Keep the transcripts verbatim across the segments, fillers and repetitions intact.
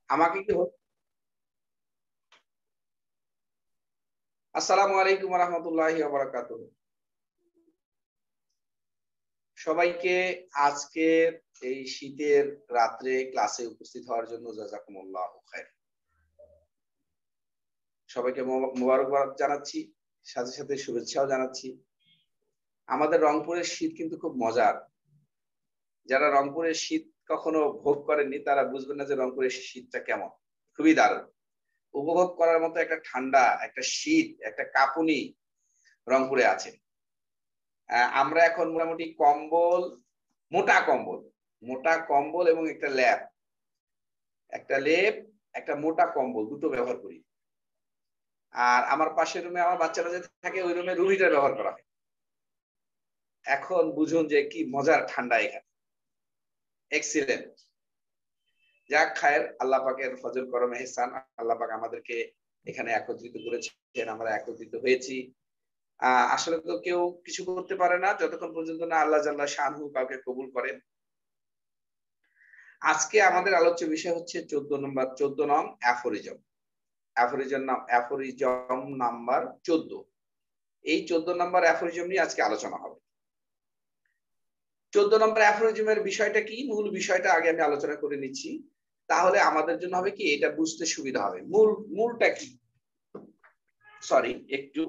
আমাকে কি আসসালামু আলাইকুম ওয়া রাহমাতুল্লাহি ওয়া বারাকাতুহু। সবাইকে আজকে এই শীতের রাত্রে ক্লাসে উপস্থিত হওয়ার জন্য জাযাকুমুল্লাহু খাইর। সবাইকে মোবারকবাদ জানাচ্ছি, সাথে সাথে শুভেচ্ছাও জানাচ্ছি। আমাদের রংপুরের শীত কিন্তু খুব মজার। যারা রংপুরের শীত কখনো ভোগ করেননি তারা বুঝবেন না যে রংপুরের শীতটা কেমন। খুবই দারুণ, উপভোগ করার মতো একটা ঠান্ডা, একটা শীত, একটা কাঁপুনি রংপুরে আছে। আমরা এখন মোটামুটি কম্বল, মোটা কম্বল মোটা কম্বল এবং একটা লেপ একটা লেপ একটা মোটা কম্বল দুটো ব্যবহার করি। আর আমার পাশের রুমে আমার বাচ্চারা যে থাকে ওই রুমে রুম হিটার ব্যবহার করা হয়। এখন বুঝুন যে কি মজার ঠান্ডা এখানে। এক্সিলেন্ট। যাক খায়ের, আল্লাহ পাকের ফজল করম এহসান, আল্লাহ পাক আমাদেরকে এখানে একত্রিত করেছেন, আমরা একত্রিত হয়েছি। আহ আসলে তো কেউ কিছু করতে পারে না যতক্ষণ পর্যন্ত না আল্লাহ জাল্লা শানহু কাউকে কবুল করেন। আজকে আমাদের আলোচ্য বিষয় হচ্ছে চোদ্দ নম্বর চোদ্দ নং অ্যাফোরিজম। অ্যাফোরিজম নাম অ্যাফোরিজম নাম্বার চোদ্দ। এই চোদ্দ নম্বর অ্যাফোরিজম নিয়ে আজকে আলোচনা হবে। চোদ্দ নম্বর অ্যাফোরিজমের বিষয়টা কি, মূল বিষয়টা আগে আমি আলোচনা করে নিচ্ছি, তাহলে আমাদের জন্য হবে কি এটা বুঝতে সুবিধা হবে। মূল মূলটা কি, সরি একটু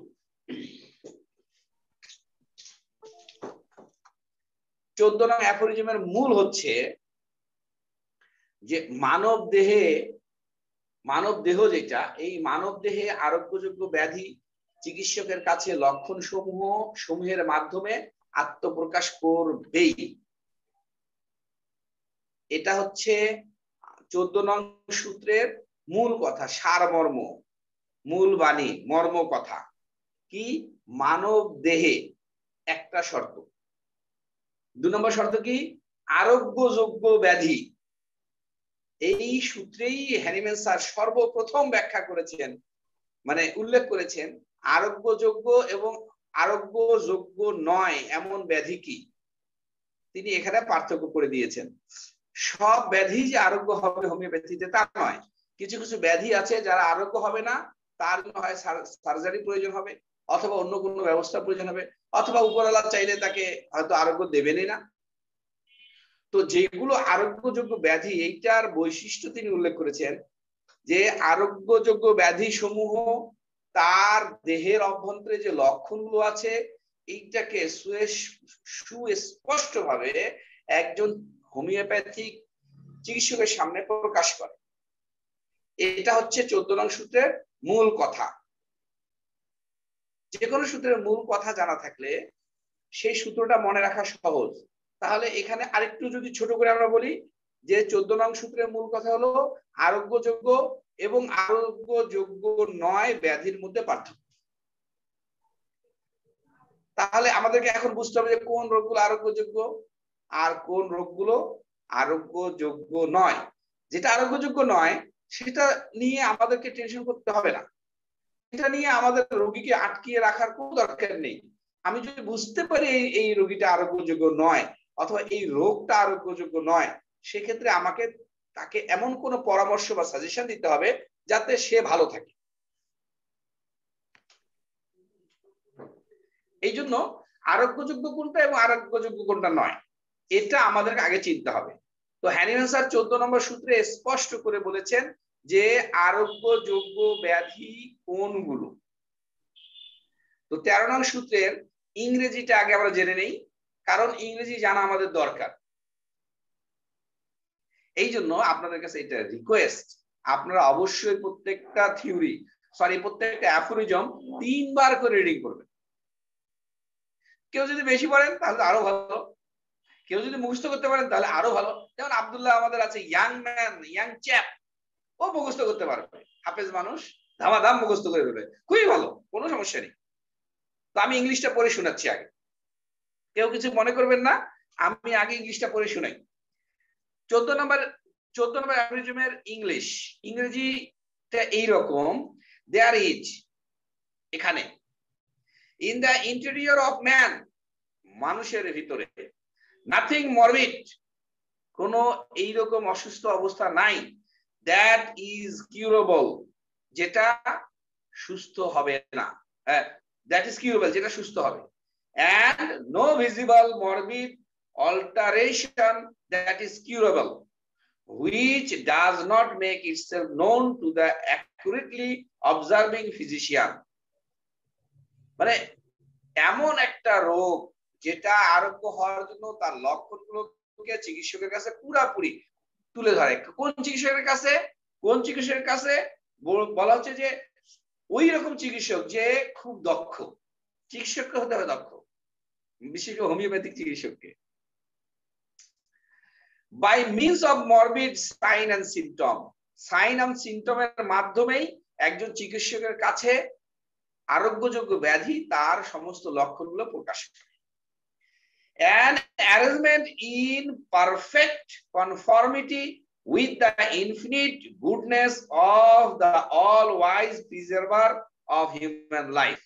চোদ্দ নং অ্যাফোরিজমের মূল হচ্ছে যে মানব দেহে মানব দেহ যেটা, এই মানব দেহে আরোগ্যযোগ্য ব্যাধি চিকিৎসকের কাছে লক্ষণ সমূহ সমূহের মাধ্যমে আত্মপ্রকাশ করবেই। এটা হচ্ছে চোদ্দ নং সূত্রের মূল কথা, সারমর্ম, মূল বাণী, মর্ম কথা কি, মানব দেহে একটা শর্ত। দু নম্বর শর্ত কি, আরোগ্যযোগ্য ব্যাধি। এই সূত্রেই হ্যানিম্যান স্যার সর্বপ্রথম ব্যাখ্যা করেছেন, মানে উল্লেখ করেছেন আরোগ্যযোগ্য এবং আরোগ্যযোগ্য নয় এমন ব্যাধি কি, তিনি এখানে পার্থক্য করে দিয়েছেন। সব ব্যাধি যে আরোগ্য হবে হোমিওপ্যাথিতে তা নয়, কিছু কিছু ব্যাধি আছে যারা আরোগ্য হবে না, তার জন্য হয় সার্জারি প্রয়োজন হবে, অথবা অন্য কোনো ব্যবস্থা প্রয়োজন হবে, অথবা উপরওয়ালা চাইলে তাকে হয়তো আরোগ্য দেবেনই না। তো যেগুলো আরোগ্যযোগ্য ব্যাধি, এইটার বৈশিষ্ট্য তিনি উল্লেখ করেছেন যে আরোগ্যযোগ্য ব্যাধি সমূহ তার দেহের অভ্যন্তরে যে লক্ষণগুলো আছে এইটাকে সুস্পষ্ট ভাবে একজন হোমিওপ্যাথিক চিকিৎসকের সামনে প্রকাশ করে। এটা হচ্ছে চোদ্দ নং সূত্রের মূল কথা। যে কোনো সূত্রের মূল কথা জানা থাকলে সেই সূত্রটা মনে রাখা সহজ। তাহলে এখানে আরেকটু যদি ছোট করে আমরা বলি যে চোদ্দ নং সূত্রের মূল কথা হলো আরোগ্যযোগ্য এবং আরোগ্যযোগ্য নয় ব্যাধির মধ্যে পার্থক্য। তাহলে আমাদেরকে এখন বুঝতে হবে যে কোন রোগগুলো আরোগ্যযোগ্য আর কোন রোগগুলো আরোগ্যযোগ্য নয়। যেটা আরোগ্যযোগ্য নয় সেটা নিয়ে আমাদেরকে টেনশন করতে হবে না, এটা নিয়ে আমাদের রোগীকে আটকিয়ে রাখার কোনো দরকার নেই। আমি যদি বুঝতে পারি এই রোগীটা আরোগ্যযোগ্য নয় অথবা এই রোগটা আরোগ্যযোগ্য নয়, সেক্ষেত্রে আমাকে তাকে এমন কোনো পরামর্শ বা সাজেশন দিতে হবে যাতে সে ভালো থাকে। এই জন্য আরোগ্যযোগ্য কোনটা এবং আরোগ্যযোগ্য কোনটা নয় এটা আমাদেরকে আগে চিনতে হবে। তো হ্যানিম্যান স্যার চোদ্দ নম্বর সূত্রে স্পষ্ট করে বলেছেন যে আরোগ্যযোগ্য ব্যাধি কোনগুলো। তো তেরো নং সূত্রের ইংরেজিটা আগে আমরা জেনে নেই, কারণ ইংরেজি জানা আমাদের দরকার। এই জন্য আপনাদের কাছে এটা রিকোয়েস্ট, আপনারা অবশ্যই প্রত্যেকটা থিওরি সরি প্রত্যেকটা অ্যাফোরিজম তিনবার করে রিডিং করবেন। কেউ যদি বেশি পড়েন তাহলে আরো ভালো, কেউ যদি মুখস্থ করতে পারেন তাহলে আরো ভালো। যেমন আব্দুল্লাহ আমাদের আছে, ইয়াং ম্যান, ইয়াং চ্যাপ, ও মুখস্থ করতে পারবে, হাফেজ মানুষ, ধামাধাম মুখস্থ করে দেবে, খুবই ভালো, কোনো সমস্যা নেই। তো আমি ইংলিশটা পড়ে শোনাচ্ছি আগে, কেউ কিছু মনে করবেন না, আমি আগে ইংলিশটা পড়ে শোনাই। চোদ্দ নম্বর চোদ্দ নম্বর অ্যাফোরিজমের ইংলিশ ইংরেজিটা এইরকম, দেয়ার ইজ, এখানে, in the interior of man, মানুষের ভিতরে, নাথিং মরবিড, কোন এইরকম অসুস্থ অবস্থা নাই, দ্যাট ইজ কিউরেবল, যেটা সুস্থ হবে না, হ্যাঁ দ্যাট ইজ কিউরেবল, যেটা সুস্থ হবে, and no visible morbid alteration that is curable, which does not make itself known to the accurately observing physician. মানে এমন একটা রোগ যেটা আরোগ্য হওয়ার জন্য তার লক্ষণগুলোকে চিকিৎসকের কাছে পুরাপুরি তুলে ধরে। কোন চিকিৎসকের কাছে? কোন চিকিৎসকের কাছে বলা হচ্ছে যে ওই রকম চিকিৎসক যে খুব দক্ষ চিকিৎসককে হতে হবে, দক্ষ, বিশেষ করে হোমিওপ্যাথিক চিকিৎসককে। By means of morbid sign and symptom, sign and সিমটমের মাধ্যমেই একজন চিকিৎসকের কাছে আরোগ্যযোগ্য ব্যাধি তার সমস্ত লক্ষণগুলো প্রকাশ করে। An arrangement in perfect conformity with the infinite goodness of the all-wise preserver of human life,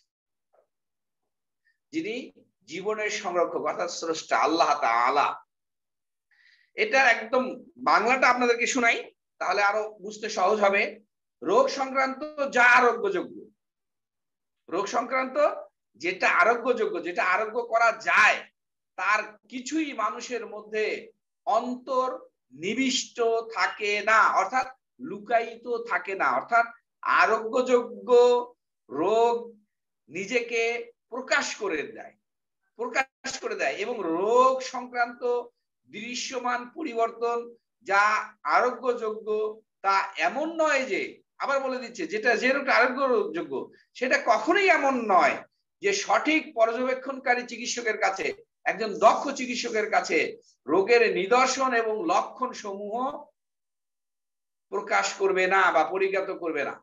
যিনি জীবনের সংরক্ষক অর্থাৎ স্রষ্টা আল্লাহ তাআলা। এটা একদম বাংলাটা আপনাদেরকে শোনাই, তাহলে আরো বুঝতে সহজ হবে। রোগ সংক্রান্ত যা আরোগ্যযোগ্য, রোগ সংক্রান্ত যেটা আরোগ্যযোগ্য, যেটা আরোগ্য করা যায়, তার কিছুই মানুষের মধ্যে অন্তর নিবিষ্ট থাকে না, অর্থাৎ লুকায়িত থাকে না। অর্থাৎ আরোগ্যযোগ্য রোগ নিজেকে প্রকাশ করে দেয়, প্রকাশ করে দেয় এবং রোগ সংক্রান্ত দৃশ্যমান পরিবর্তন যা আরোগ্যযোগ্য তা এমন নয় যে, আবার বলে দিচ্ছে, যেটা যে রোগটা আরোগ্যযোগ্য সেটা কখনোই এমন নয় যে সঠিক পর্যবেক্ষণকারী চিকিৎসকের কাছে, একজন দক্ষ চিকিৎসকের কাছে রোগের নিদর্শন এবং লক্ষণ সমূহ প্রকাশ করবে না বা পরিজ্ঞাত করবে না।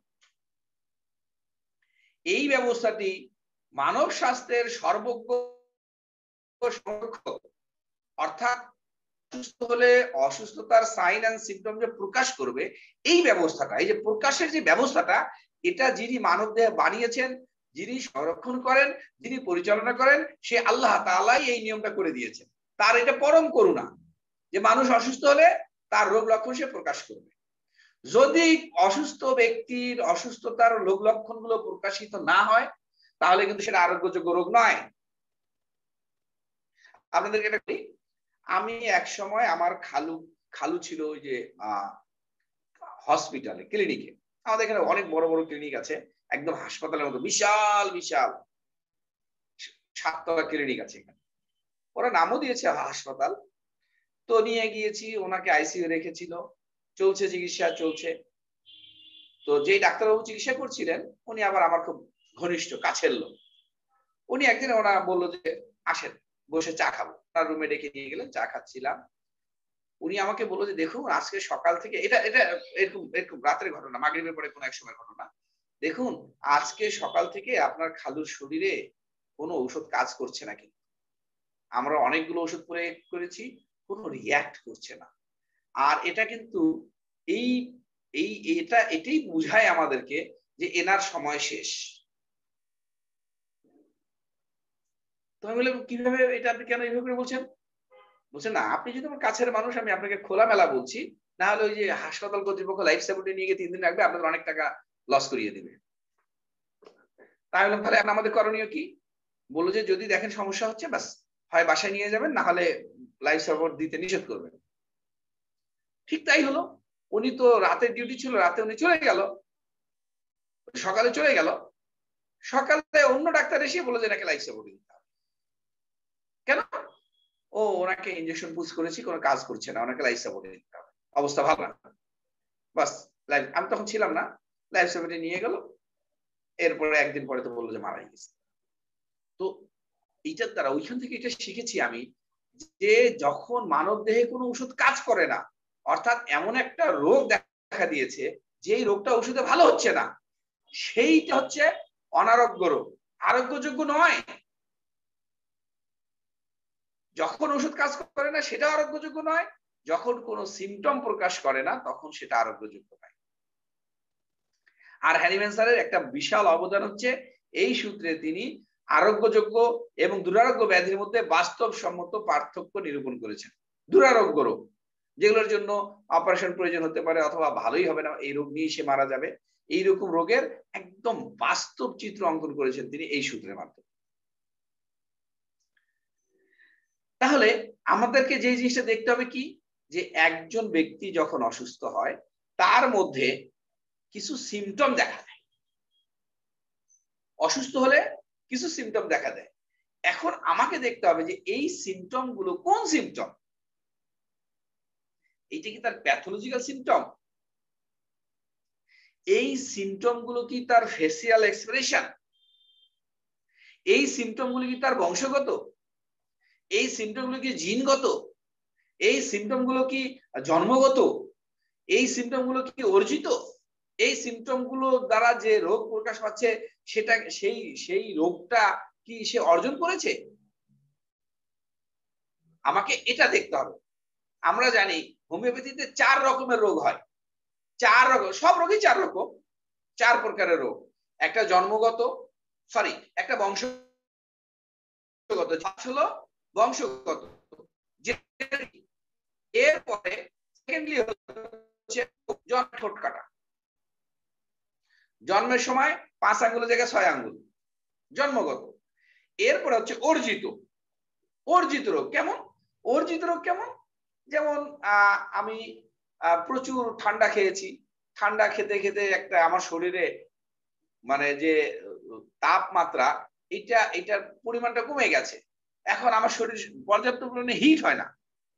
এই ব্যবস্থাটি মানব স্বাস্থ্যের সর্বজ্ঞ সংরক্ষক, অর্থাৎ অসুস্থ হলে অসুস্থতার সাইন এন্ড সিমটম যে প্রকাশ করবে, এই ব্যবস্থাটা, এই যে প্রকাশের যে ব্যবস্থাটা, এটা যিনি মানব দেহে বানিয়েছেন, যিনি সংরক্ষণ করেন, যিনি পরিচালনা করেন, সে আল্লাহ তাআলাই এই নিয়মটা করে দিয়েছেন। তার এটা পরম করুণা যে মানুষ অসুস্থ হলে তার রোগ লক্ষণ সে প্রকাশ করবে। যদি অসুস্থ ব্যক্তির অসুস্থতার রোগ লক্ষণগুলো প্রকাশিত না হয়, তাহলে কিন্তু সেটা আরোগ্যযোগ্য রোগ নয়। আপনাদেরকে এটা বলি, আমি এক সময় আমার খালু খালু ছিল ওই যে আহ হসপিটালে, ক্লিনিকে, আমাদের এখানে অনেক বড় বড় ক্লিনিক আছে, একদম হাসপাতালের মতো বিশাল বিশাল সাততলা ক্লিনিক আছে এখানে, ওরা নামও দিয়েছে হাসপাতাল। তো নিয়ে গিয়েছি, ওনাকে আইসিইউ রেখেছিল, চলছে চিকিৎসা চলছে। তো যেই ডাক্তারবাবু চিকিৎসা করছিলেন উনি আবার আমার খুব ঘনিষ্ঠ কাছের লোক। উনি একদিন ওনারা বললো যে আসেন বসে চা খাবো, তার রুমে ডেকে নিয়ে গেলেন, চা খাচ্ছিলাম। উনি আমাকে বললো যে দেখুন আজকে সকাল থেকে, এটা এটা এরকম এরকম রাতের ঘটনা, মাগরিবের পরে কোনো এক সময় ঘটনা, দেখুন আজকে সকাল থেকে আপনার খালুর শরীরে কোনো ঔষধ কাজ করছে না, কিন্তু আমরা অনেকগুলো ওষুধ প্রয়োগ করেছি, কোনো রিয়াক্ট করছে না। আর এটা কিন্তু এই এই এটা এটাই বুঝায় আমাদেরকে যে এনার সময় শেষ। তো আমি বললাম কিভাবে, এটা আপনি কেন এইভাবে করে বলছেন? বলছেন না, আপনি যদি আমার কাছের মানুষ, আমি আপনাকে খোলামেলা বলছি, না হলে ওই যে হাসপাতাল কর্তৃপক্ষ লাইফ সাপোর্টে নিয়ে গিয়ে তিন দিন রাখবে, আপনাদের অনেক টাকা লস করিয়ে দিবে। তাই বললাম তাহলে আমাদের করণীয় কি? বললো যে যদি দেখেন সমস্যা হচ্ছে, বাস হয় বাসায় নিয়ে যাবেন, না হলে লাইফ সাপোর্ট দিতে নিষেধ করবেন। ঠিক তাই হলো। উনি তো রাতের ডিউটি ছিল, রাতে উনি চলে গেল, সকালে চলে গেল, সকালে অন্য ডাক্তার এসে বললো যে এনাকে লাইফ সাপোর্ট দিতে হবে। কেন? ও ওনাকে ইনজেকশন পুশ করেছি, কোনো কাজ করছে না, ওনাকে লাইফ সাপোর্ট দিতে হবে, অবস্থা ভালো না। বাস লাইফ, আমি তখন ছিলাম না, লাইফ সাপোর্টে নিয়ে গেল। এরপরে একদিন পরে তো বললো যে মারা গেছে। তো এইটার দ্বারা ওইখান থেকে এটা শিখেছি আমি, যে যখন মানব দেহে কোনো ওষুধ কাজ করে না, অর্থাৎ এমন একটা রোগ দেখা দিয়েছে যেই রোগটা ওষুধে ভালো হচ্ছে না, সেইটা হচ্ছে অনারোগ্য রোগ, আরোগ্যযোগ্য নয়। যখন ওষুধ কাজ করে না সেটা আরোগ্যযোগ্য নয়, যখন কোনো সিমটম প্রকাশ করে না তখন সেটা আরোগ্যযোগ্য নয়। আর হ্যানিম্যান স্যারের একটা বিশাল অবদান হচ্ছে এই সূত্রে তিনি আরোগ্যযোগ্য এবং দুরারোগ্য ব্যাধির মধ্যে বাস্তবসম্মত পার্থক্য নিরূপণ করেছেন। দুরারোগ্য রোগ যেগুলোর জন্য অপারেশন প্রয়োজন হতে পারে অথবা ভালোই হবে না, এই রোগ নিয়ে সে মারা যাবে। এইরকম রোগের একদম বাস্তব চিত্র অঙ্কন করেছেন তিনি এই সূত্রের মাধ্যমে। তাহলে আমাদেরকে যে জিনিসটা দেখতে হবে কি, যে একজন ব্যক্তি যখন অসুস্থ হয় তার মধ্যে কিছু সিমটম দেখা দেয়। অসুস্থ হলে কিছু সিমটম দেখা দেয়। এখন আমাকে দেখতে হবে যে এই সিমটম গুলো কোন সিমটম। এইটা কি তার প্যাথোলজিক্যাল সিমটম? এই সিমটম গুলো কি তার ফেসিয়াল এক্সপ্রেশন? এই সিমটম গুলো কি তার বংশগত? এই সিমটম গুলো কি জিনগত? এই সিমটম গুলো কি জন্মগত? এই সিমটম গুলো কি অর্জিত? এই সিমটম গুলো দ্বারা যে রোগ প্রকাশ পাচ্ছে সেটা সেই সেই রোগটা কি সে অর্জন করেছে? আমাকে এটা দেখতে হবে। আমরা জানি হোমিওপ্যাথিতে চার রকমের রোগ হয়। চার রকম, সব রোগই চার রকম, চার প্রকারের রোগ। একটা জন্মগত, সরি একটা বংশগত, হলো বংশগত। এরপরে সেকেন্ডলি হচ্ছে জন্ম ঠোঁট কাটা। জন্মের সময় পাঁচ আঙ্গুলের জায়গায় ছয় আঙ্গুল, জন্মগত। এরপরে হচ্ছে অর্জিত। অর্জিত রোগ কেমন? অর্জিত রোগ কেমন? যেমন আহ আমি প্রচুর ঠান্ডা খেয়েছি, ঠান্ডা খেতে খেতে একটা আমার শরীরে মানে যে তাপমাত্রা এটা এটার পরিমাণটা কমে গেছে, এখন আমার শরীর পর্যাপ্ত পরিমাণে হিট হয় না,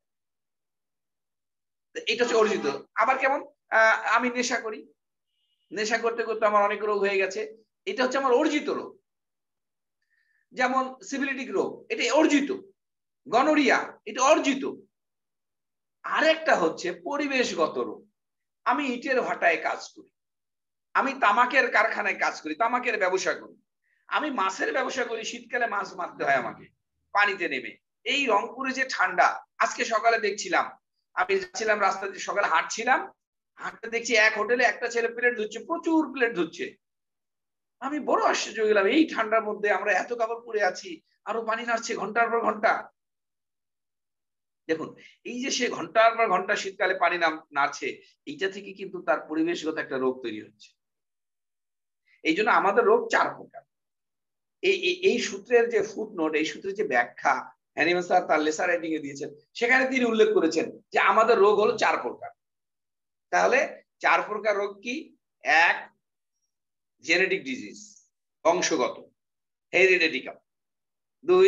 এটা হচ্ছে অর্জিত। আবার কেমন? আহ আমি নেশা করি, নেশা করতে করতে আমার অনেক রোগ হয়ে গেছে, এটা হচ্ছে আমার অর্জিত রোগ। যেমন সিফিলিটিক রোগ, এটা অর্জিত। গনোরিয়া, এটা অর্জিত। আরেকটা হচ্ছে পরিবেশগত রোগ। আমি ইটের ভাটায় কাজ করি, আমি তামাকের কারখানায় কাজ করি, তামাকের ব্যবসা করি, আমি মাছের ব্যবসা করি, শীতকালে মাছ মারতে হয় আমাকে পানিতে নেমে। এই রংপুরে যে ঠান্ডা, আজকে সকালে দেখছিলাম, আমি যাচ্ছিলাম রাস্তা দিয়ে, সকালে হাঁটছিলাম, হাঁটতে দেখছি এক হোটেলে একটা ছেলে প্লেট ধুচ্ছে, প্রচুর প্লেট ধুচ্ছে। আমি বড় আশ্চর্য হয়ে গেলাম, এই ঠান্ডার মধ্যে আমরা এত কাপড় পরে আছি, আরো পানি নাড়ছে ঘন্টার পর ঘন্টা। দেখুন, এই যে সে ঘন্টার পর ঘন্টা শীতকালে পানি নাড়ছে, এইটা থেকে কিন্তু তার পরিবেশগত একটা রোগ তৈরি হচ্ছে। এই জন্য আমাদের রোগ চার প্রকার। এই এই সূত্রের যে ফুটনোট, এই সূত্রের যে ব্যাখ্যা হ্যানিম্যান স্যার তার লেসার রাইটিং এ দিয়েছেন, সেখানে তিনি উল্লেখ করেছেন যে আমাদের রোগ হলো চার প্রকার। তাহলে চার প্রকার রোগ কি? এক, জেনেটিক ডিজিজ, বংশগত, হেরিডিটিক্যাল। দুই,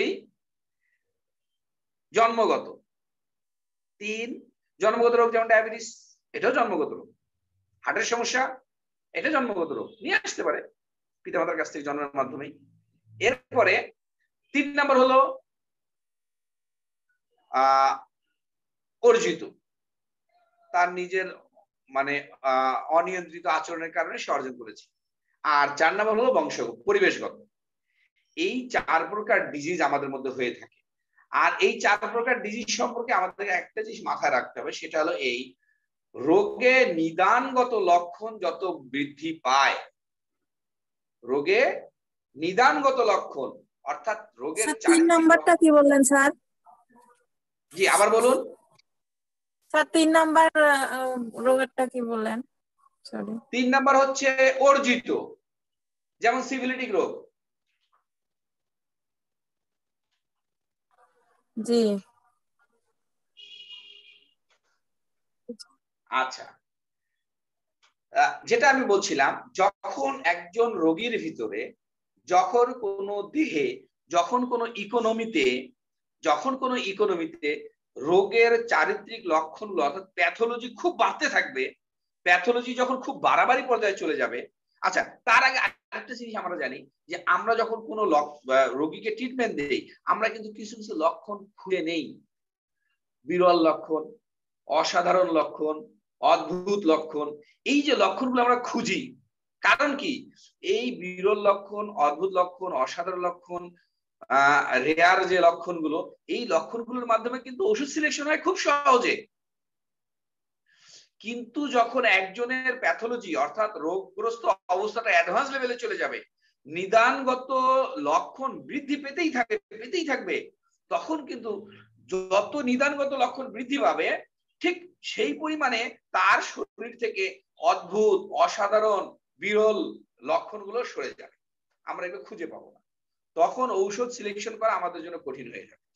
জন্মগত। তিন, জন্মগত রোগ যেমন ডায়াবেটিস, এটাও জন্মগত রোগ। হার্টের সমস্যা, এটা জন্মগত রোগ, নিয়ে আসতে পারে পিতামাতার কাছ থেকে জন্মের মাধ্যমে। এরপরে তিন নাম্বার হলো আহ অর্জিত, তার নিজের মানে আহ অনিয়ন্ত্রিত আচরণের কারণে সে অর্জন করেছে। আর চার নাম্বার হলো বংশগত, পরিবেশগত। এই চার প্রকার ডিজিজ আমাদের মধ্যে হয়ে থাকে। আর এই চার প্রকার ডিজিজ সম্পর্কে আমাদের একটা জিনিস মাথায় রাখতে হবে, সেটা হলো এই রোগে নিদানগত লক্ষণ যত বৃদ্ধি পায়, রোগে নিদানগত লক্ষণ অর্থাৎ রোগের তিন নাম্বারটা কি বললেন স্যার? জি আবার বলুন স্যার, তিন নাম্বার রোগেরটা কি বললেন? সরি, তিন নাম্বার হচ্ছে অর্জিত, যেমন সিফিলিটিক রোগ। জি আচ্ছা, যেটা আমি বলছিলাম, যখন একজন রোগীর ভিতরে, যখন কোনো দেহে, যখন কোনো ইকোনমিতে, যখন কোনো ইকোনমিতে রোগের চারিত্রিক লক্ষণগুলো অর্থাৎ প্যাথোলজি খুব বাড়তে থাকবে, প্যাথোলজি যখন খুব বাড়াবাড়ি পর্যায়ে চলে যাবে। আচ্ছা, তার আগে আরেকটা জিনিস আমরা জানি যে আমরা যখন কোনো রোগীকে ট্রিটমেন্ট দেই, আমরা কিন্তু কিছু কিছু লক্ষণ খুঁজে নেই। বিরল লক্ষণ, অসাধারণ লক্ষণ, অদ্ভুত লক্ষণ, এই যে লক্ষণগুলো আমরা খুঁজি, কারণ কি এই বিরল লক্ষণ, অদ্ভুত লক্ষণ, অসাধারণ লক্ষণ, আহ রেয়ার যে লক্ষণগুলো, এই লক্ষণগুলোর মাধ্যমে কিন্তু ওষুধ সিলেকশন হয় খুব সহজে। কিন্তু যখন একজনের প্যাথোলজি অর্থাৎ রোগগ্রস্ত অবস্থাটা অ্যাডভান্স লেভেলে চলে যাবে, নিদানগত লক্ষণ বৃদ্ধি পেতেই থাকবে পেতেই থাকবে তখন কিন্তু যত নিদানগত লক্ষণ বৃদ্ধি পাবে, ঠিক সেই পরিমাণে তার শরীর থেকে অদ্ভুত, অসাধারণ, বিরল লক্ষণগুলো সরে যাবে, আমরা এগুলো খুঁজে পাবো না। তখন ঔষধ সিলেকশন করা আমাদের জন্য কঠিন হয়ে যাবে।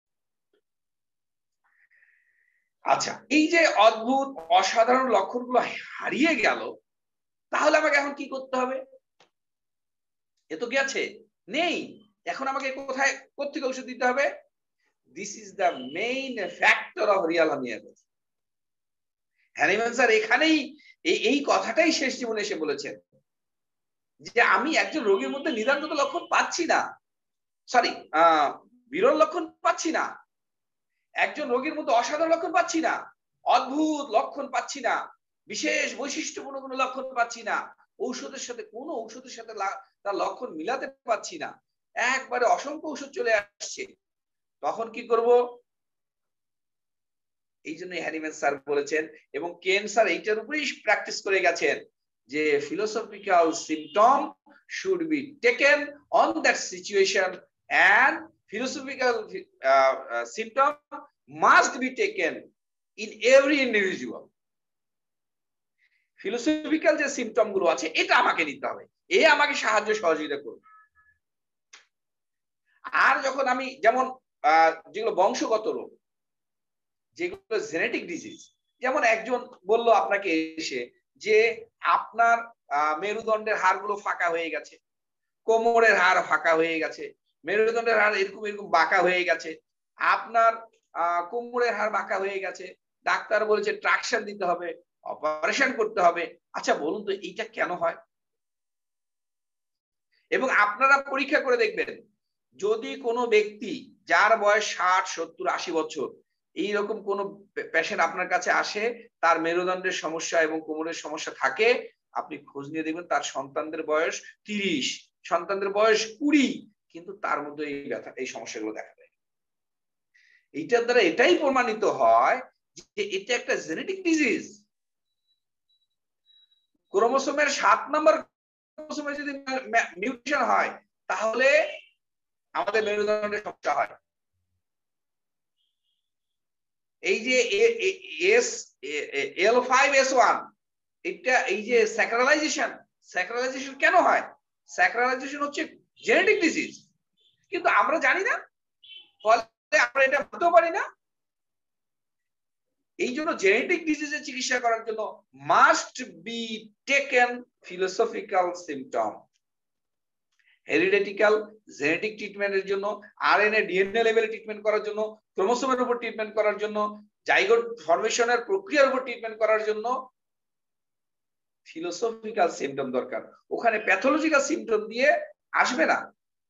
আচ্ছা, এই যে অদ্ভুত অসাধারণ লক্ষণগুলো হারিয়ে গেল, তাহলে আমাকে এখন কি করতে হবে? এ তো গেছে, নেই, এখন আমাকে কোথায় কোত্থেকে ওষুধ দিতে হবে? This is the main factor of real homeopathy. Hahnemann sir এখানেই এই এই কথাটাই শেষ জীবনে এসে বলেছেন যে আমি একজন রোগীর মধ্যে নিদানগত লক্ষণ পাচ্ছি না, সরি বিরল লক্ষণ পাচ্ছি না, একজন রোগীর মধ্যে অসাধারণ লক্ষণ পাচ্ছি না, অদ্ভুত লক্ষণ পাচ্ছি না, বিশেষ বৈশিষ্ট্যপূর্ণ কোনো লক্ষণ পাচ্ছি না, ঔষধের সাথে কোনো ঔষধের সাথে তার লক্ষণ মিলাতে পাচ্ছি না, একবারে অসংখ্য ওষুধ চলে আসছে, তখন কি করব? এই জন্য হ্যানিম্যান স্যার বলেছেন, এবং কেন স্যার এইটার উপরেই প্র্যাকটিস করে গেছেন, যে philosophical symptom should be taken on that situation and philosophical uh, uh, symptom must be taken in every individual. Philosophical যে সিম্পটম গুলো আছে এটা আমাকে নিতে হবে, এ আমাকে সাহায্য সহযোগিতা করবে। আর যখন আমি যেমন যেগুলো বংশগত রোগ, যেগুলো জেনেটিক ডিজিজ, যেমন একজন বলল আপনাকে এসে যে আপনার মেরুদণ্ডের হাড়গুলো ফাঁকা হয়ে গেছে, কোমরের হাড় ফাঁকা হয়ে গেছে, মেরুদণ্ডের হাড় এরকম এরকম বাঁকা হয়ে গেছে, আপনার আহ কোমরের হাড় বাঁকা হয়ে গেছে, ডাক্তার বলেছে ট্রাকশন দিতে হবে, অপারেশন করতে হবে। আচ্ছা বলুন তো এইটা কেন হয়? এবং আপনারা পরীক্ষা করে দেখবেন, যদি কোনো ব্যক্তি যার বয়স ষাট সত্তর আশি বছর এইরকম কোন পেশেন্ট আপনার কাছে আসে, তার মেরুদণ্ডের সমস্যা এবং কোমরের সমস্যা থাকে, আপনি খোঁজ নিয়ে দেখবেন তার সন্তানদের বয়স তিরিশ, সন্তানদের বয়স কুড়ি, কিন্তু তার মধ্যে এই ব্যথা এই সমস্যাগুলো দেখা দেয়। এইটার দ্বারা এটাই প্রমাণিত হয় যে এটা একটা জেনেটিক ডিজিজ। ক্রোমোসোমের সাত নম্বর ক্রোমোসোমে যদি মিউটেশন হয় তাহলে আমাদের মেরুদণ্ডের সমস্যা হয়। এই যে S L five S one, এটা এই যে স্যাক্রালাইজেশন, স্যাক্রালাইজেশন কেন হয়? স্যাক্রালাইজেশন হচ্ছে জেনেটিক ডিজিজ, কিন্তু আমরা জানি না, ফলে আমরা এটা বুঝতে পারি না। এই জন্য জেনেটিক ডিজিজের চিকিৎসা করার জন্য must be taken philosophical symptom. Hereditical genetic ট্রিটমেন্টের জন্য, আরএনএ ডিএনএ লেভেলে ট্রিটমেন্ট করার জন্য, ক্রোমোসোমের উপর ট্রিটমেন্ট করার জন্য, জাইগোট ফরমেশনের প্রক্রিয়ার উপর ট্রিটমেন্ট করার জন্য ফিলোসফিক্যাল সিম্পটম দরকার। ওখানে প্যাথোলজিক্যাল সিম্পটম দিয়ে আসবে না।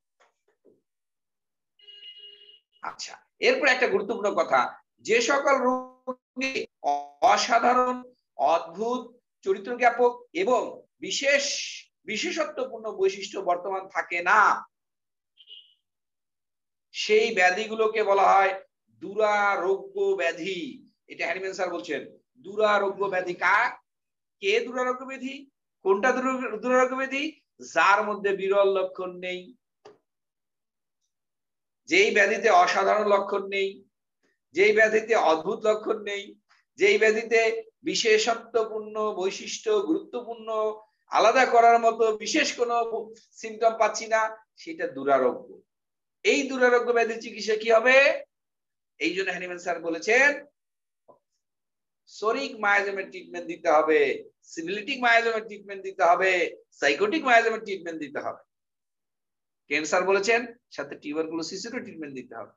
আচ্ছা, এরপর একটা গুরুত্বপূর্ণ কথা, যে সকল রোগী অসাধারণ, অদ্ভুত, চরিত্র জ্ঞাপক এবং বিশেষ বিশেষত্বপূর্ণ বৈশিষ্ট্য বর্তমান থাকে না, সেই ব্যাধিগুলোকে বলা হয় দুরারোগ্য ব্যাধি। এটা হ্যানিম্যান স্যার বলছেন, দুরারোগ্য ব্যাধি। কার কে দুরারোগ্য ব্যাধি? কোনটা দুরারোগ্য ব্যাধি? যার মধ্যে বিরল লক্ষণ নেই, যেই ব্যাধিতে অসাধারণ লক্ষণ নেই, যেই ব্যাধিতে অদ্ভুত লক্ষণ নেই, যেই ব্যাধিতে বিশেষত্বপূর্ণ বৈশিষ্ট্য, গুরুত্বপূর্ণ, আলাদা করার মতো বিশেষ কোনো সিম্পটম পাচ্ছি না, সেটা দুরারোগ্য। এই দুরারোগ্য ব্যাধির চিকিৎসা কি হবে? এই জন্য হ্যানিম্যান স্যার বলেছেন সোরিক মায়াজমের ট্রিটমেন্ট দিতে হবে, সিবিলিটিক মায়াজমের ট্রিটমেন্ট দিতে হবে, সাইকোটিক মায়াজমের ট্রিটমেন্ট দিতে হবে। ক্যান্সার বলেছেন সাথে টিউবারকুলোসিসেরও ট্রিটমেন্ট দিতে হবে।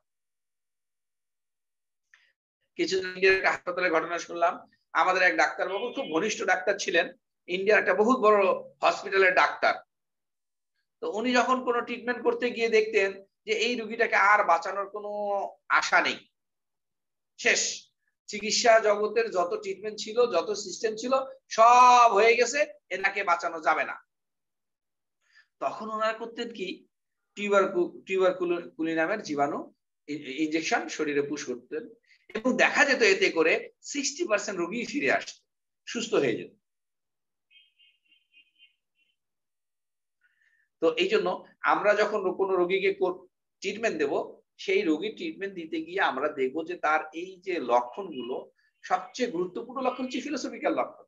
কিছুদিন ইন্ডিয়ার হাসপাতালের ঘটনা শুনলাম, আমাদের এক ডাক্তারবাবু খুব ঘনিষ্ঠ ডাক্তার ছিলেন, ইন্ডিয়ার একটা বহুত বড় হসপিটালের ডাক্তার। তো উনি যখন কোনো ট্রিটমেন্ট করতে গিয়ে দেখতেন যে এই রোগীটাকে আর বাঁচানোর কোনো আশা নেই, শেষ, চিকিৎসা জগতের যত ট্রিটমেন্ট ছিল, যত সিস্টেম ছিল সব হয়ে গেছে, এনাকে বাঁচানো যাবে না। তখন ওনারা করতেন কি, টিউবারকুলি নামের জীবাণু ইনজেকশন শরীরে পুশ করতেন, এবং দেখা যেত এতে করে সিক্সটি পার্সেন্ট রোগী ফিরে আসত, সুস্থ হয়ে যেত। তো এই জন্য আমরা যখন কোনো রোগীকে ট্রিটমেন্ট দেব, সেই রোগীর ট্রিটমেন্ট দিতে গিয়ে আমরা দেখবো যে তার এই যে লক্ষণগুলো, সবচেয়ে গুরুত্বপূর্ণ লক্ষণ হচ্ছে ফিলোসফিক্যাল লক্ষণ,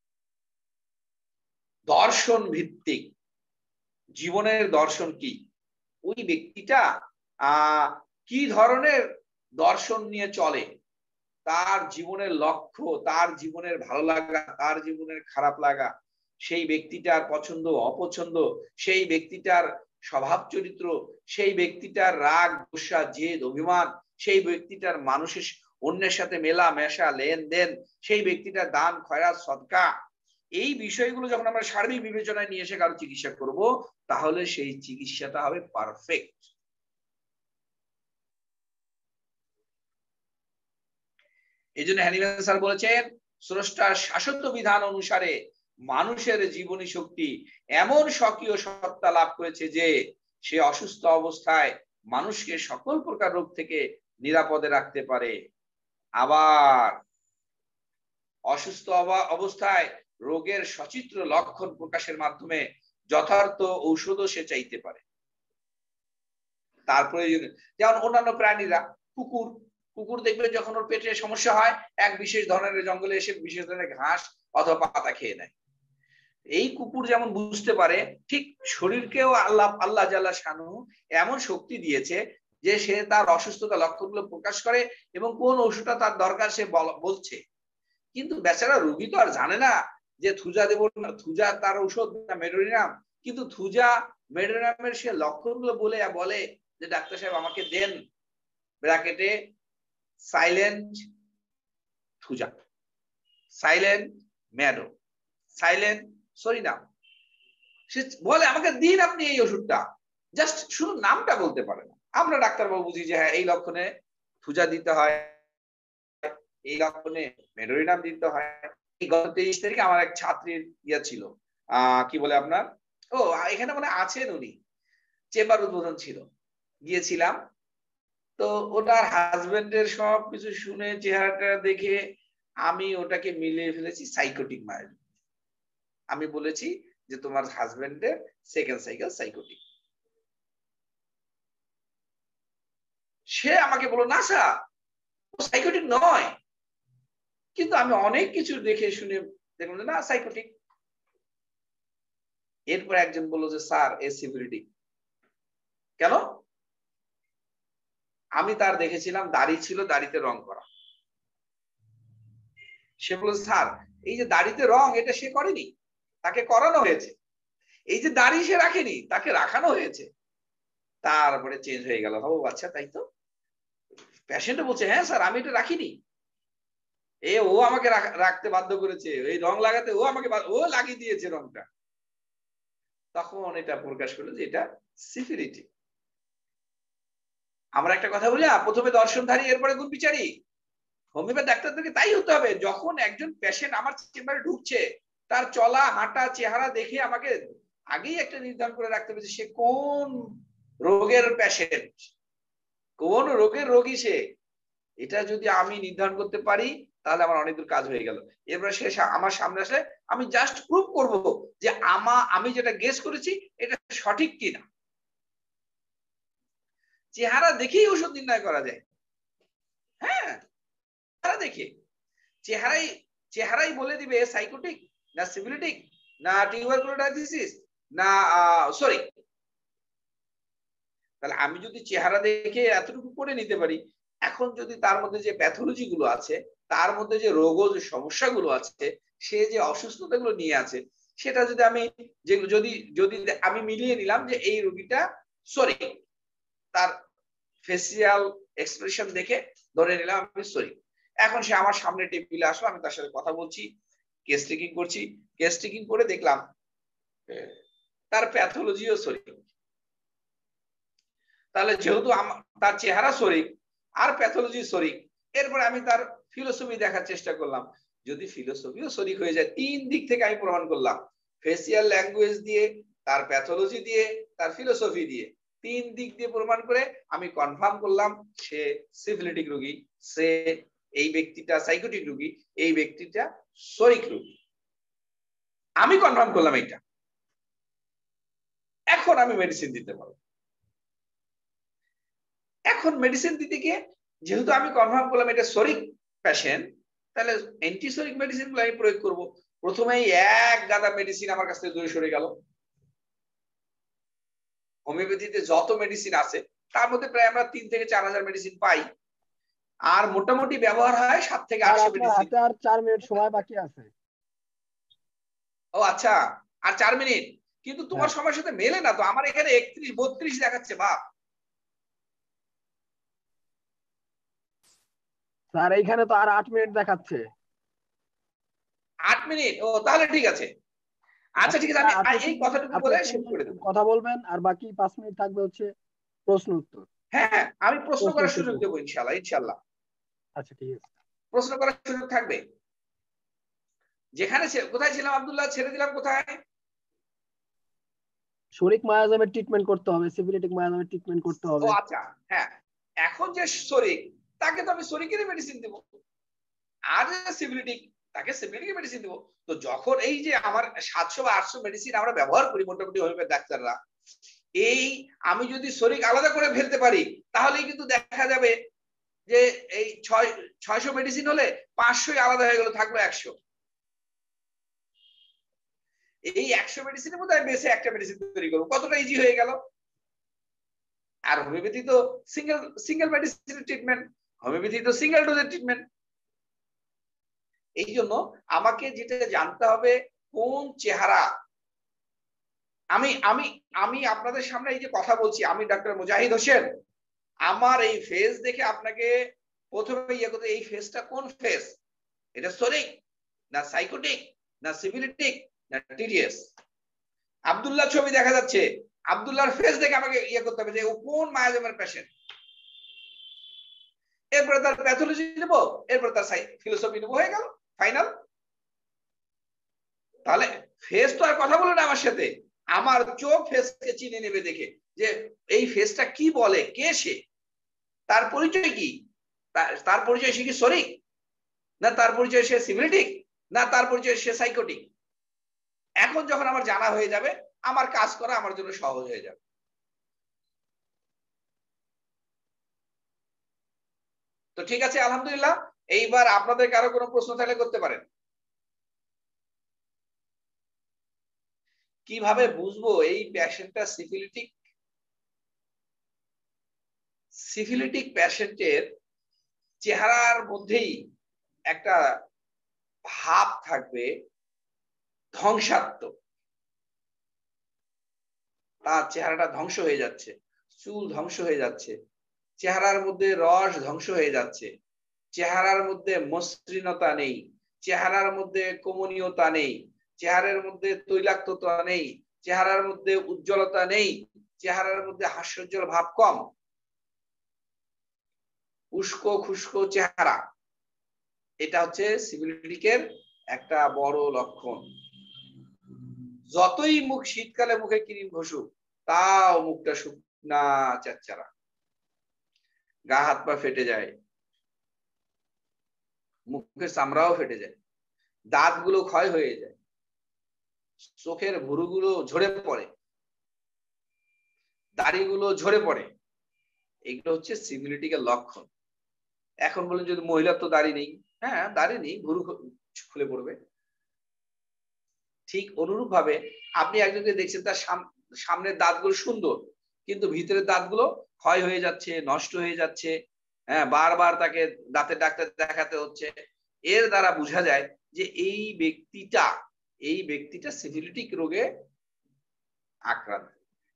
দর্শন ভিত্তিক। জীবনের দর্শন কি, ওই ব্যক্তিটা আহ কি ধরনের দর্শন নিয়ে চলে, তার জীবনের লক্ষ্য, তার জীবনের ভালো লাগা, তার জীবনের খারাপ লাগা, সেই ব্যক্তিটার পছন্দ অপছন্দ, সেই ব্যক্তিটার স্বভাব চরিত্র, সেই ব্যক্তিটার রাগ গুসা জেদ অভিমান, সেই ব্যক্তিটার মানুষের অন্যের সাথে মেলা মেশা লেনদেন, সেই ব্যক্তিটার দান খয়রাত সদকা, এই বিষয়গুলো যখন আমরা সার্বিক বিবেচনায় নিয়ে এসে কারো চিকিৎসা করব, তাহলে সেই চিকিৎসাটা হবে পারফেক্ট। এই জন্য হ্যানিম্যান স্যার বলেছেন, স্রষ্টার শাশ্বত বিধান অনুসারে মানুষের জীবনী শক্তি এমন স্বকীয় সত্তা লাভ করেছে যে সে অসুস্থ অবস্থায় মানুষকে সকল প্রকার রোগ থেকে নিরাপদে রাখতে পারে। আবার অসুস্থ অবস্থায় রোগের সচিত্র লক্ষণ প্রকাশের মাধ্যমে যথার্থ ঔষধও সে চাইতে পারে। তার প্রয়োজনে যেমন অন্যান্য প্রাণীরা, কুকুর কুকুর দেখবে যখন ওর পেটে সমস্যা হয়, এক বিশেষ ধরনের জঙ্গলে এসে বিশেষ ধরনের ঘাস অথবা পাতা খেয়ে নেয়। এই কুকুর যেমন বুঝতে পারে, ঠিক শরীরকেও আল্লাহ আল্লাহ জাল্লা শানু এমন শক্তি দিয়েছে যে সে তার অসুস্থতা লক্ষণগুলো প্রকাশ করে এবং কোন ওষুধটা তার দরকার সে বলছে। কিন্তু বেচারা রোগী তো আর জানে না যে থুজা দেব না, থুজা তার ঔষধ না মেডোরিনাম, কিন্তু থুজা মেডোরিনামের সে লক্ষণগুলো বলে বলে যে ডাক্তার সাহেব আমাকে দেন ব্র্যাকেটে সাইলেন্ট থুজা, সাইলেন্ট ম্যাডো, সাইলেন্ট সরিনাম, সে বলে আমাকে দিন আপনি এই ওষুধটা, জাস্ট শুধু নামটা বলতে পারে না। আমরা ডাক্তারবাবু বুঝি যে হ্যাঁ এই লক্ষণে থুজা দিতে হয়, এই লক্ষণে মেডোরিনাম দিতে হয়। এই গত তেইশ তারিখে আমার এক ছাত্রীর ইয়া ছিল, আহ কি বলে আপনার, ও এখানে মানে আছেন উনি, চেম্বার উদ্বোধন ছিল, গিয়েছিলাম। তো ওটার হাজবেন্ডের সব কিছু শুনে চেহারাটা দেখে আমি ওটাকে মিলিয়ে ফেলেছি সাইকোটিক মায়ের। আমি বলেছি যে তোমার হাজবেন্ডের সেকেন্ড সাইকেল সাইকোটিক। সে আমাকে বলল না স্যার ও সাইকোটিক নয়, কিন্তু আমি অনেক কিছু দেখে শুনে দেখলাম যে না সাইকোটিক। এরপর একজন বললো যে স্যার এ সিভিলিটিক। কেন? আমি তার দেখেছিলাম দাড়ি ছিল, দাড়িতে রং করা। সে বলল স্যার এই যে দাড়িতে রং এটা সে করেনি, তাকে করানো হয়েছে। এই যে দাড়ি সে রাখেনি, তাকে রাখানো হয়েছে। তারপরে চেঞ্জ হয়ে গেল। ও আচ্ছা তাই তো। পেশেন্ট বলছে হ্যাঁ স্যার আমি এটা রাখিনি, এ ও আমাকে রাখতে বাধ্য করেছে, এই রং লাগাতে ও আমাকে ও লাগিয়ে দিয়েছে রংটা। তখন এটা প্রকাশ করলো যে এটা সিফিলিটিক। আমরা একটা কথা বলি না, প্রথমে দর্শনধারী এরপরে গুণ বিচারী। হোমিওপ্যাথ ডাক্তারদেরকে তাই হতে হবে। যখন একজন পেশেন্ট আমার চেম্বারে ঢুকছে, তার চলা হাঁটা চেহারা দেখে আমাকে আগেই একটা নির্ধারণ করে রাখতে হবে যে সে কোন রোগের পেশেন্ট, কোন রোগের রোগী সে। এটা যদি আমি নির্ধারণ করতে পারি তাহলে আমার অনেক দূর কাজ হয়ে গেল। এরপরে সে আমার সামনে আসলে আমি জাস্ট প্রুভ করব যে আমা আমি যেটা গেস করেছি এটা সঠিক কিনা। চেহারা দেখেই ওষুধ নির্ণয় করা যায়। হ্যাঁ, চেহারা দেখে, চেহারাই চেহারাই বলে দিবে সাইকোটিক না সিভিলিটিক না টিউবারকুলোসিস না সরি। তাহলে আমি যদি চেহারা দেখে এতটুকু করে নিতে পারি, এখন যদি তার মধ্যে যে প্যাথোলজি গুলো আছে, তার মধ্যে যে রোগ যে সমস্যাগুলো আছে, সে যে অসুস্থতা গুলো নিয়ে আছে, সেটা যদি আমি যদি যদি আমি মিলিয়ে নিলাম যে এই রোগীটা সরি, তার ফেসিয়াল এক্সপ্রেশন দেখে ধরে নিলাম আমি সরি। এখন সে আমার সামনে টেবিলে আসলো, আমি তার সাথে কথা বলছি, কেস টেকিং করছি। কেস টেকিং করে দেখলাম তার প্যাথোলজিও সরি। তাহলে যেহেতু তার চেহারা শরীর আর প্যাথোলজি শরীর, এরপরে আমি তার ফিলোসফি দেখার চেষ্টা করলাম। যদি ফিলোসফিও শরীর হয়ে যায়, তিন দিক থেকে আমি প্রমাণ করলাম, ফেসিয়াল ল্যাঙ্গুয়েজ দিয়ে, তার প্যাথোলজি দিয়ে, তার ফিলোসফি দিয়ে, তিন দিক দিয়ে প্রমাণ করে আমি কনফার্ম করলাম সে সিফিলিটিক রোগী, সে এই ব্যক্তিটা সাইকোটিক রোগী, এই ব্যক্তিটা শরিক রোগী। আমি কনফার্ম করলাম এটা। এখন আমি মেডিসিন দিতে পারবো। এখন মেডিসিন দিতে গিয়ে যেহেতু আমি কনফার্ম করলাম এটা শরিক পেশেন্ট, তাহলে অ্যান্টিসোরিক মেডিসিন গুলো আমি প্রয়োগ করব। প্রথমেই এক গাদা মেডিসিন আমার কাছ থেকে দূরে সরে গেল। হোমিওপ্যাথিতে যত মেডিসিন আছে তার মধ্যে প্রায় আমরা তিন থেকে চার হাজার মেডিসিন পাই, আর মোটামুটি ব্যবহার হয় সাত থেকে আটশো মেডিসিন। আর চার মিনিট সময় বাকি আছে। ও আচ্ছা, আর চার মিনিট, কিন্তু তোমার সময়ের সাথে মেলে না তো। আমার এখানে একত্রিশ বত্রিশ দেখাচ্ছে বাপ। স্যার এইখানে তো আর আট মিনিট দেখাচ্ছে। আট মিনিট? ও তাহলে ঠিক আছে। আচ্ছা ঠিক আছে, আমি এই কথাটুকু বলে শেষ করে দেব। কথা বলবেন আর বাকি পাঁচ মিনিট থাকবে হচ্ছে প্রশ্ন উত্তর। হ্যাঁ, আমি প্রশ্ন করার সুযোগ দেবো ইনশাআল্লাহ। ইনশাআল্লাহ আচ্ছা ঠিক আছে, প্রশ্ন করার সুযোগ থাকবে। যেখানে কোথায় ছিলাম আব্দুল্লাহ, ছেড়ে দিলাম কোথায়? শরিক মায়াজামের ট্রিটমেন্ট করতে হবে, সিফিলিটিক মায়াজামের ট্রিটমেন্ট করতে হবে। ও আচ্ছা, হ্যাঁ। এখন যে শরিক, তাকে তো আমি শরিকেরই মেডিসিন দেব, আর সিফিলিটিক তাকে সিফিলিটিক মেডিসিন দেব। তো যখন এই যে আমার সাতশো বা আটশো মেডিসিন আমরা ব্যবহার করি মোটামুটি হোমিওপ্যাথি ডাক্তাররা, এই আমি যদি শরিক আলাদা করে ফেলতে পারি তাহলে কিন্তু দেখা যাবে যে এই ছয় ছয়শো মেডিসিন হলে পাঁচশোই আলাদা হয়ে গেল, থাকলো একশো। এই একশো মেডিসিনের মধ্যে আমি বেশি একটা মেডিসিন তৈরি করবো, কতটা ইজি হয়ে গেল। আর হোমিওপ্যাথি তো সিঙ্গেল সিঙ্গেল মেডিসিনের ট্রিটমেন্ট, হোমিওপ্যাথি তো সিঙ্গেল ডোজের ট্রিটমেন্ট। এই জন্য আমাকে যেটা জানতে হবে কোন চেহারা। আমি আমি আমি আপনাদের সামনে এই যে কথা বলছি, আমি ডাক্তার মুজাহিদ হোসেন, আমার এই ফেস দেখে আপনাকে প্রথমে ইয়ে করতে, এই ফেসটা কোন ফেস, এটা শরিক না সাইকোটিক না সিফিলিটিক না টিডিএস। আব্দুল্লাহ ছবি দেখা যাচ্ছে, আব্দুল্লাহর ফেস দেখে আমাকে ইয়ে করতে হবে যে ও কোন মায়াজামের পেশেন্ট। এরপরে তার প্যাথোলজি নেব, এরপরে তার ফিলোসফি নেব, হয়ে গেল ফাইনাল। তাহলে ফেস তো আর কথা বলে না আমার সাথে, আমার চোখ ফেসকে চিনে নেবে দেখে যে এই ফেসটা কি বলে, কে সে, তার পরিচয় কি, তার পরিচয় সে কি শরিক না তার পরিচয় সে সিফিলিটিক না তার পরিচয় সে সাইকোটিক। এখন যখন আমার জানা হয়ে যাবে, আমার কাজ করা আমার জন্য সহজ হয়ে যাবে। তো ঠিক আছে, আলহামদুলিল্লাহ। এইবার আপনাদের কারো কোনো প্রশ্ন থাকলে করতে পারেন। কিভাবে বুঝবো এই পেশেন্টটা সিফিলিটিক? সিফিলিটিক পেশেন্টের চেহারার মধ্যেই একটা ভাব থাকবে ধ্বংসাত্মক। তার চেহারাটা ধ্বংস হয়ে যাচ্ছে, চুল ধ্বংস হয়ে যাচ্ছে, চেহারার মধ্যে রস ধ্বংস হয়ে যাচ্ছে, চেহারার মধ্যে মসৃণতা নেই, চেহারার মধ্যে কমনীয়তা নেই, চেহারার মধ্যে তৈলাক্ততা নেই, চেহারার মধ্যে উজ্জ্বলতা নেই, চেহারার মধ্যে হাস্যোজ্জ্বল ভাব কম, উস্কো খুস্কো চেহারা। এটা হচ্ছে সিফিলিটিকের একটা বড় লক্ষণ। যতই মুখ শীতকালে মুখে ক্রিম ঘষুক, তাও মুখটা শুকনা চাচ্চারা, গা হাত পা ফেটে যায়, মুখের চামড়াও ফেটে যায়, দাঁতগুলো ক্ষয় হয়ে যায়, চোখের ভুরুগুলো ঝরে পড়ে, দাড়িগুলো ঝরে পড়ে। এগুলো হচ্ছে সিফিলিটিকের লক্ষণ। এখন বলেন যদি মহিলার তো দাড়ি নেই, হ্যাঁ দাড়ি নেই, ভুরু খুলে পড়বে। ঠিক অনুরূপ ভাবে আপনি একজনকে দেখছেন তার সামনের দাঁতগুলো সুন্দর, কিন্তু ভিতরের দাঁতগুলো ক্ষয় হয়ে যাচ্ছে, নষ্ট হয়ে যাচ্ছে, হ্যাঁ বারবার তাকে দাঁতের ডাক্তার দেখাতে হচ্ছে। এর দ্বারা বোঝা যায় যে এই ব্যক্তিটা এই ব্যক্তিটা সিফিলিটিক রোগে আক্রান্ত।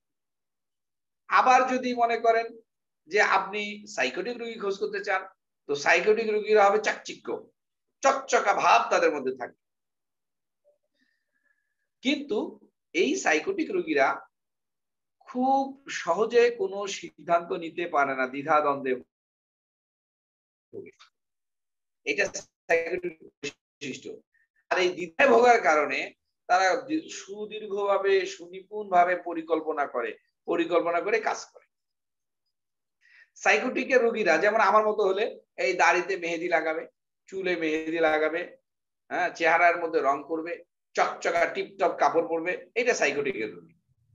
আবার যদি মনে করেন যে আপনি সাইকোটিক রোগী খোঁজ করতে চান, তো সাইকোটিক রোগীরা হবে চাকচিক্য, চকচকা ভাব তাদের মধ্যে থাকে। কিন্তু এই সাইকোটিক রোগীরা খুব সহজে কোনো সিদ্ধান্ত নিতে পারে না, দ্বিধা দ্বন্দ্বে। এটা সাইকোটিক বৈশিষ্ট্য। আর এই দ্বিধায় ভোগার কারণে তারা সুদীর্ঘভাবে সুনিপুণ ভাবে পরিকল্পনা করে পরিকল্পনা করে কাজ করে। সাইকোটিকের রোগীরা যেমন আমার মতো হলে এই দাড়িতে মেহেদি লাগাবে, চুলে মেহেদি লাগাবে, হ্যাঁ চেহারার মধ্যে রং করবে, চকচকা টিপটপ কাপড় পরবে, এটা সাইকোটিকের রোগী।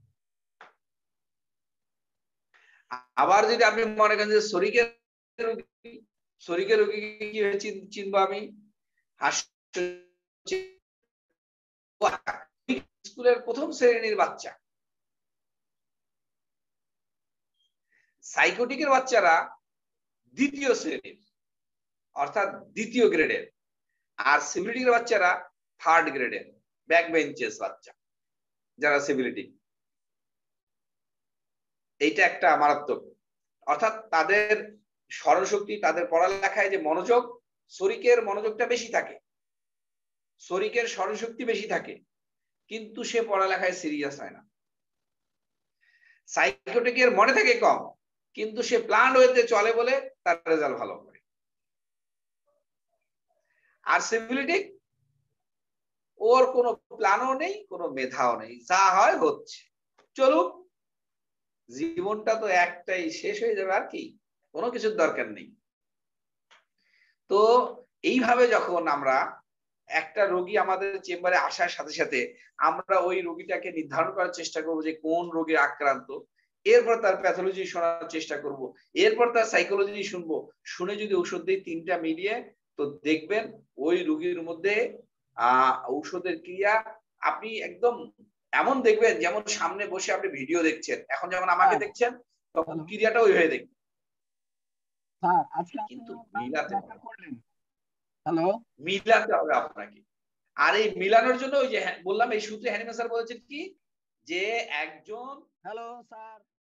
আবার যদি আপনি মনে করেন যে শরিকের রোগী, শরিকের রোগীকে কিভাবে চিনবো আমি? স্কুলের প্রথম শ্রেণীর বাচ্চা, সাইকোটিকের বাচ্চারা দ্বিতীয় শ্রেণীর অর্থাৎ দ্বিতীয় গ্রেডের, আর সিভিলিটিকের বাচ্চারা থার্ড গ্রেডের ব্যাক বেঞ্চেস বাচ্চা যারা সিভিলিটি। এইটা একটা মারাত্মক, অর্থাৎ তাদের স্মরণশক্তি, তাদের পড়ালেখায় যে মনোযোগ, শরিকের মনোযোগটা বেশি থাকে, শরিকের স্মরণশক্তি বেশি থাকে, কিন্তু সে পড়ালেখায় সিরিয়াস হয় না। সাইকোটিকের মনে থাকে কম, কিন্তু সে প্ল্যান ওয়েতে চলে বলে তার রেজাল্ট ভালো করে। আর সিভিলিটিক ওর কোনো প্ল্যানও নেই, কোনো মেধাও নেই, যা হয় হচ্ছে, চলুক, জীবনটা তো একটাই, শেষ হয়ে যাবে, আর কি, কোনো কিছুর দরকার নেই। তো এইভাবে যখন আমরা একটা রোগী আমাদের চেম্বারে আসার সাথে সাথে আমরা ওই রোগীটাকে নির্ধারণ করার চেষ্টা করবো যে কোন রোগে আক্রান্ত, এরপর তার প্যাথোলজি শোনার চেষ্টা করব, এরপর তার সাইকোলজি শুনবো, শুনে যদি ঔষধ দিই তিনটা মিলিয়ে, তো দেখবেন ওই রোগীর মধ্যে আহ ঔষধের ক্রিয়া আপনি একদম এমন দেখবেন যেমন সামনে বসে আপনি ভিডিও দেখছেন, এখন যেমন আমাকে দেখছেন, তখন ক্রিয়াটা ওই হয়ে দেখবেন। স্যার আজকে কিন্তু মিলাতে করলেন, হ্যালো, মিলাতে হবে আপনাকে। আর এই মিলানোর জন্য ওই যে বললাম, এই সূত্রে হ্যানিম্যান স্যার বলেছেন কি, যে একজন হ্যালো স্যার।